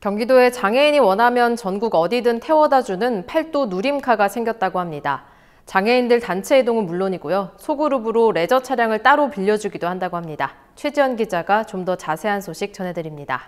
경기도에 장애인이 원하면 전국 어디든 태워다주는 팔도 누림카가 생겼다고 합니다. 장애인들 단체 이동은 물론이고요. 소그룹으로 레저 차량을 따로 빌려주기도 한다고 합니다. 최지연 기자가 좀 더 자세한 소식 전해드립니다.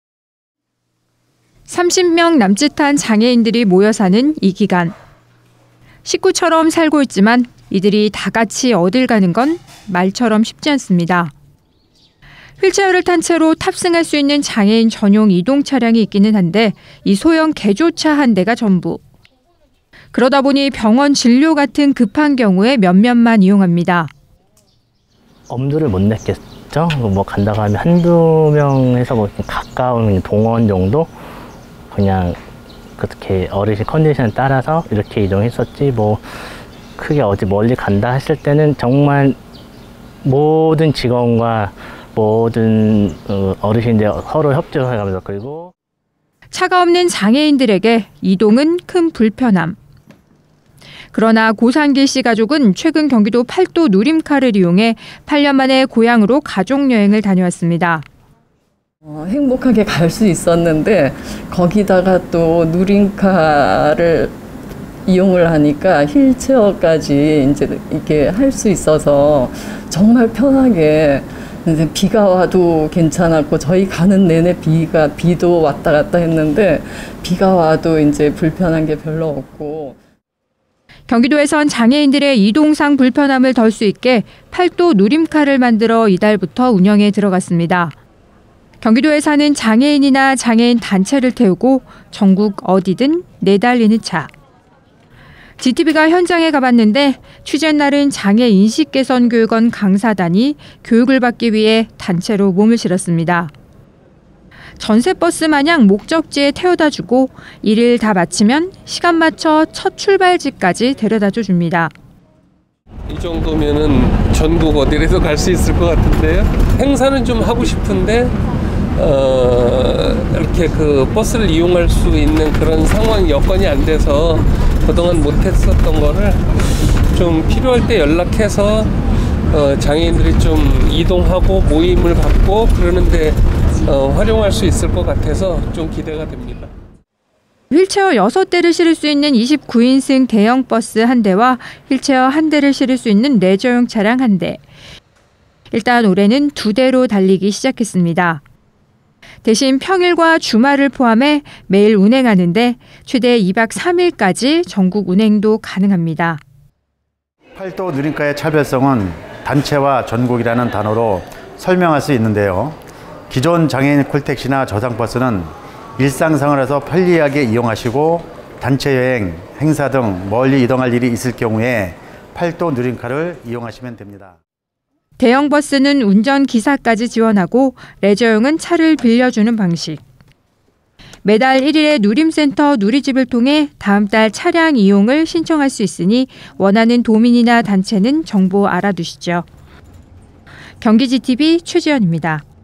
30명 남짓한 장애인들이 모여 사는 이 기간. 식구처럼 살고 있지만 이들이 다 같이 어딜 가는 건 말처럼 쉽지 않습니다. 휠체어를 탄 채로 탑승할 수 있는 장애인 전용 이동 차량이 있기는 한데 이 소형 개조차 한 대가 전부. 그러다 보니 병원 진료 같은 급한 경우에 몇몇만 이용합니다. 엄두를 못 냈겠죠. 뭐 간다고 하면 한두 명에서 뭐 가까운 동원 정도 그냥 그렇게 어르신 컨디션에 따라서 이렇게 이동했었지 뭐 크게 어디 멀리 간다 했을 때는 정말 모든 직원과 모든 어르신들 서로 협조해가면서 그리고 차가 없는 장애인들에게 이동은 큰 불편함. 그러나 고상길 씨 가족은 최근 경기도 팔도 누림카를 이용해 8년 만에 고향으로 가족 여행을 다녀왔습니다. 행복하게 갈 수 있었는데 거기다가 또 누림카를 이용을 하니까 휠체어까지 이제 이렇게 할 수 있어서 정말 편하게 이제 비가 와도 괜찮았고 저희 가는 내내 비도 왔다 갔다 했는데 비가 와도 이제 불편한 게 별로 없고. 경기도에선 장애인들의 이동상 불편함을 덜 수 있게 팔도 누림카를 만들어 이달부터 운영에 들어갔습니다. 경기도에 사는 장애인이나 장애인 단체를 태우고 전국 어디든 내달리는 차. GTV가 현장에 가봤는데 취재 날은 장애 인식 개선 교육원 강사단이 교육을 받기 위해 단체로 몸을 실었습니다. 전세버스 마냥 목적지에 태워다주고 일을 다 마치면 시간 맞춰 첫 출발지까지 데려다줘 줍니다. 이 정도면은 전국 어디라도 갈 수 있을 것 같은데요. 행사는 좀 하고 싶은데 이렇게 그 버스를 이용할 수 있는 그런 상황 여건이 안 돼서 그동안 못했었던 거를 좀 필요할 때 연락해서 장애인들이 좀 이동하고 모임을 갖고 그러는데 활용할 수 있을 것 같아서 좀 기대가 됩니다. 휠체어 6대를 실을 수 있는 29인승 대형 버스 1대와 휠체어 1대를 실을 수 있는 레저용 차량 1대. 일단 올해는 2대로 달리기 시작했습니다. 대신 평일과 주말을 포함해 매일 운행하는데 최대 2박 3일까지 전국 운행도 가능합니다. 팔도 누림카의 차별성은 단체와 전국이라는 단어로 설명할 수 있는데요. 기존 장애인 콜택시나 저상버스는 일상생활에서 편리하게 이용하시고 단체 여행, 행사 등 멀리 이동할 일이 있을 경우에 팔도 누림카를 이용하시면 됩니다. 대형 버스는 운전기사까지 지원하고 레저용은 차를 빌려주는 방식. 매달 1일에 누림센터 누리집을 통해 다음 달 차량 이용을 신청할 수 있으니 원하는 도민이나 단체는 정보 알아두시죠. 경기 GTV 최지연입니다.